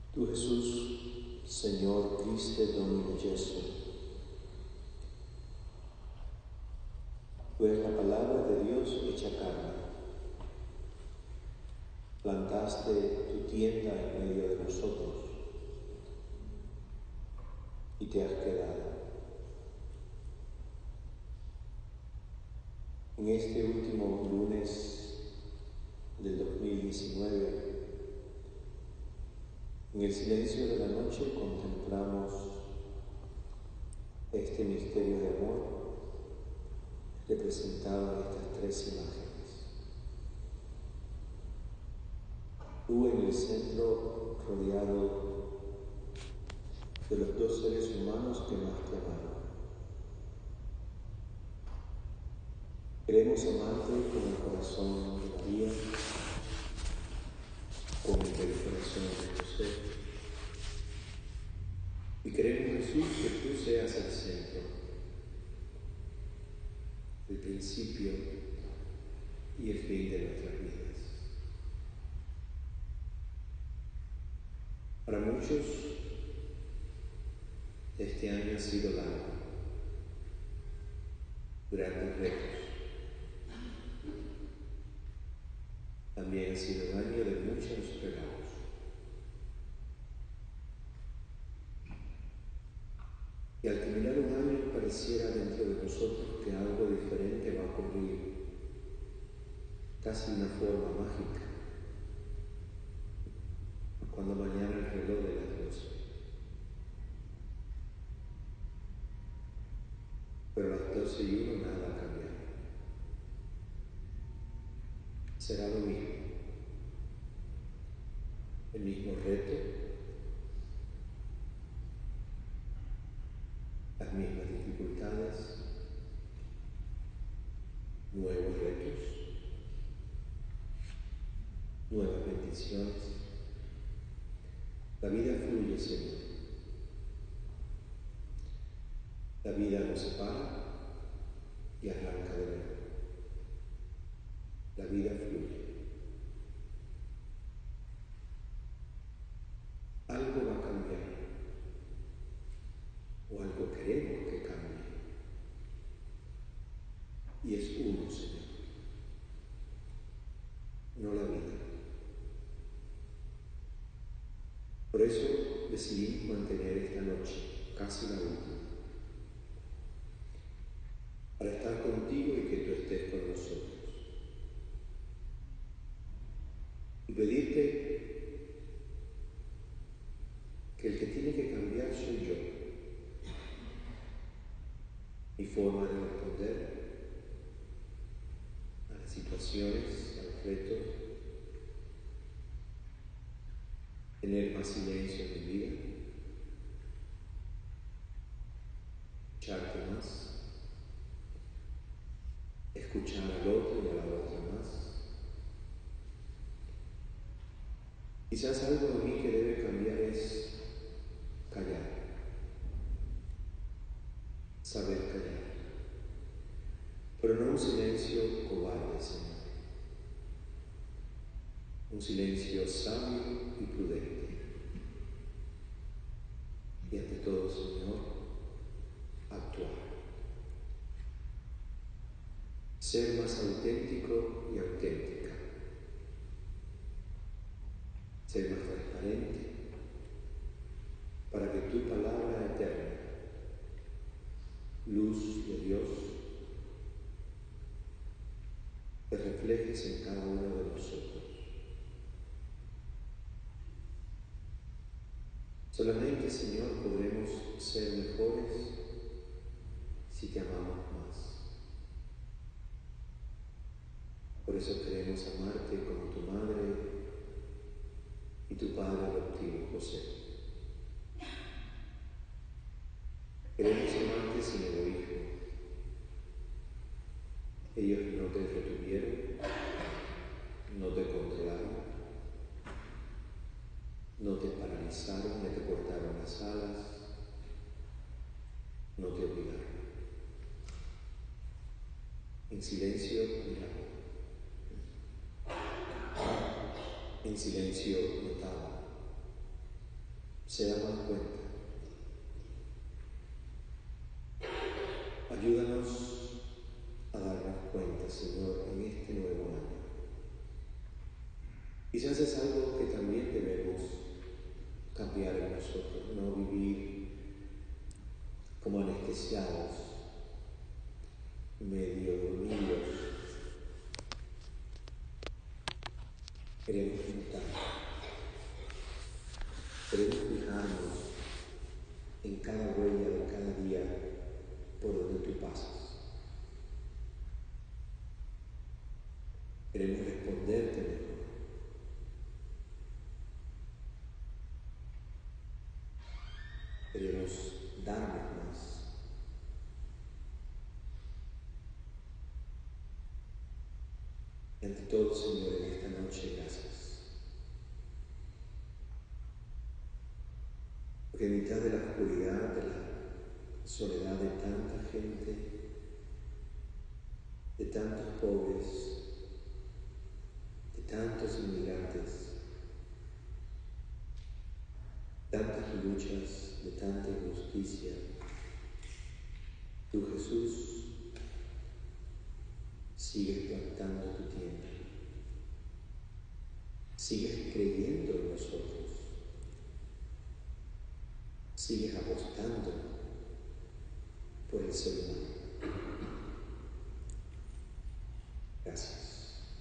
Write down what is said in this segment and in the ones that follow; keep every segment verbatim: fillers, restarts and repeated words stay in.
Tu Jesús, Señor Cristo Domine Jesu, tú eres la palabra de Dios hecha carne. Plantaste tu tienda en medio de nosotros y te has quedado. En este último lunes del dos mil diecinueve, en el silencio de la noche contemplamos este misterio de amor representado en estas tres imágenes. Tú en el centro, rodeado de los dos seres humanos que más te amaron. Queremos amarte con el corazón de María, con el del corazón de José. Y queremos, Jesús, que tú seas el centro, el principio y el fin de nuestras vidas. Para muchos, este año ha sido largo, grandes retos. También ha sido un año de muchos regalos. Y al terminar un año pareciera dentro de nosotros que algo diferente va a ocurrir, casi de una forma mágica, cuando mañana el reloj de las doce. Pero a las doce y uno nada ha cambiado. Será lo mismo. El mismo reto, las mismas dificultades, nuevos retos, nuevas bendiciones. La vida fluye, Señor. La vida no se para y arranca de nuevo. La vida fluye. Algo va a cambiar, o algo queremos que cambie, y es uno, Señor, no la vida. Por eso decidimos mantener esta noche, casi la última, para estar contigo y que tú estés con nosotros. Y pedirte que el que tiene que cambiar soy yo. Mi forma de responder a las situaciones, a los retos, tener más silencio en mi vida, escucharte más, escuchar al otro y a la otra más. Quizás algo de mí que debe cambiar es callar, saber callar, pero no un silencio cobarde, Señor, un silencio sabio y prudente. Y ante todo, Señor, actuar. Ser más auténtico y auténtica. Ser más transparente para que tu palabra eterna, luz de Dios, te reflejes en cada uno de nosotros. Solamente, Señor, podremos ser mejores si te amamos más. Por eso queremos amarte como tu madre y tu padre adoptivo, José. Queremos amarte sin egoísmo. Ellos no te retuvieron, no te controlaron, no te paralizaron, ni te cortaron las alas, no te obligaron. En silencio miraban, en silencio notaban, se da más cuenta. Ayúdanos a darnos cuenta, Señor, en este nuevo año. Quizás es algo que también debemos cambiar en nosotros, no vivir como anestesiados, medio dormidos. Queremos notar, queremos fijarnos en cada huella de cada día por donde tú pasas. Queremos responderte mejor. Queremos darnos más. Y ante todo, Señor, en esta noche, gracias. Porque en mitad de la oscuridad, de la soledad de tanta gente, de tantos pobres, de tantos inmigrantes, tantas luchas, de tanta injusticia, tú, Jesús, sigues plantando tu tienda, sigues creyendo en nosotros, sigues apostando por el ser humano. Gracias.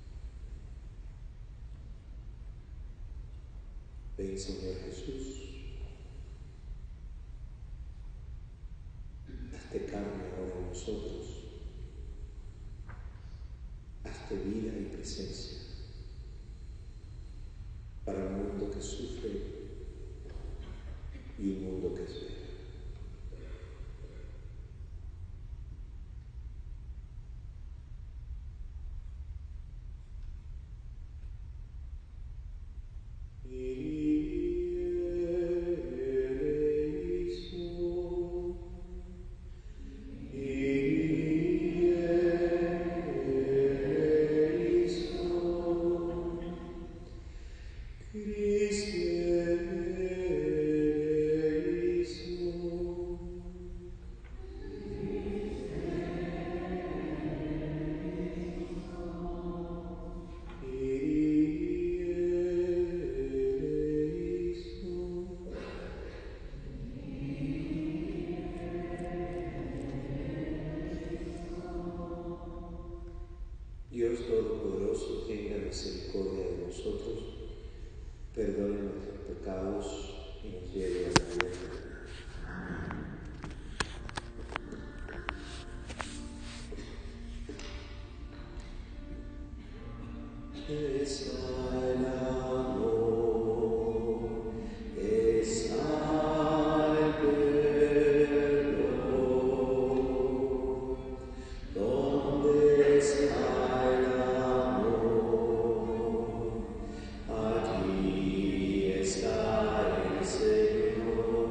Ven, Señor Jesús, hazte carne ahora en nosotros, hazte vida y presencia para un mundo que sufre y un mundo que espera. Dios Todopoderoso, tenga misericordia de nosotros, perdone nuestros pecados y nos lleve a la vida eterna. Está el amor, está el perdón, ¿dónde está? Allí está el Señor.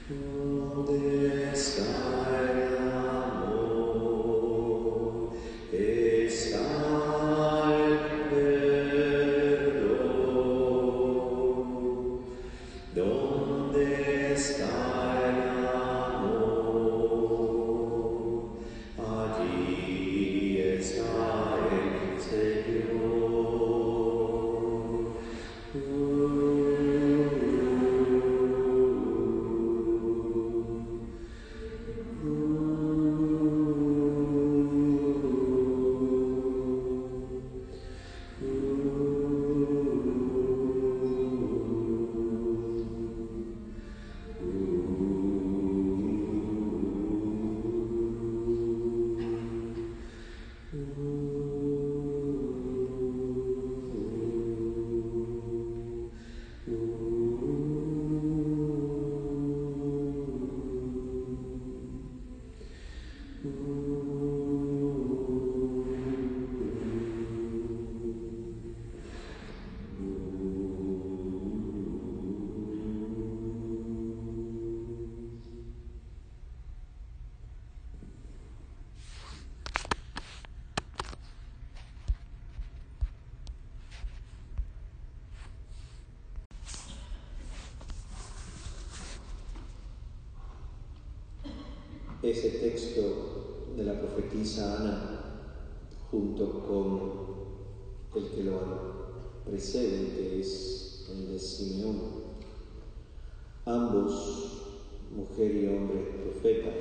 ¿Dónde está el amor? Está el perdón. ¿Dónde está el amor? Allí está el Señor. Ese texto de la profetisa Ana, junto con el que lo precede, que es el de Simeón, ambos, mujer y hombre profetas,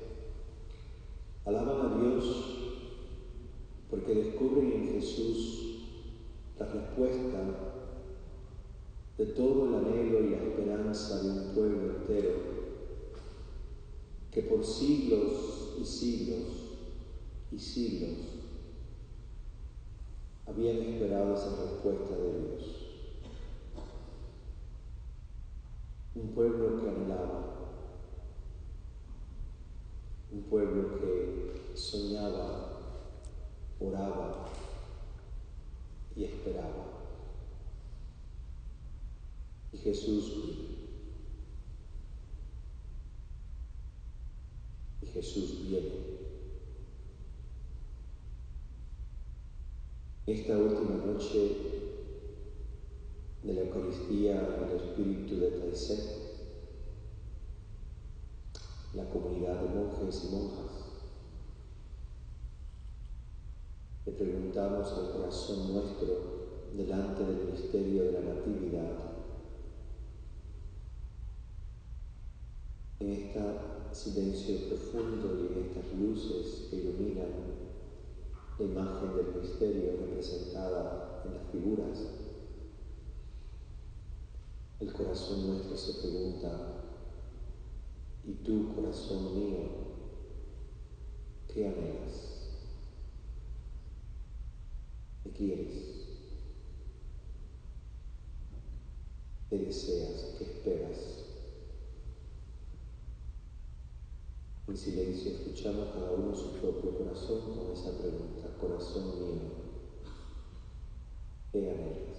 alaban a Dios porque descubren en Jesús la respuesta de todo el anhelo y la esperanza de un pueblo entero que por siglos y siglos y siglos habían esperado esa respuesta de Dios. Un pueblo que anhelaba, un pueblo que soñaba, oraba y esperaba. Y Jesús vino. Y Jesús viene. Esta última noche de la Eucaristía en el espíritu de Taizé, la comunidad de monjes y monjas, le preguntamos al corazón nuestro delante del misterio de la Natividad, en este silencio profundo y en estas luces que iluminan la imagen del misterio representada en las figuras, el corazón nuestro se pregunta: ¿y tú, corazón mío, qué anhelas? ¿Qué quieres? ¿Qué deseas? ¿Qué esperas? En silencio escuchamos cada uno su propio corazón con esa pregunta: corazón mío, ¿qué anhelas?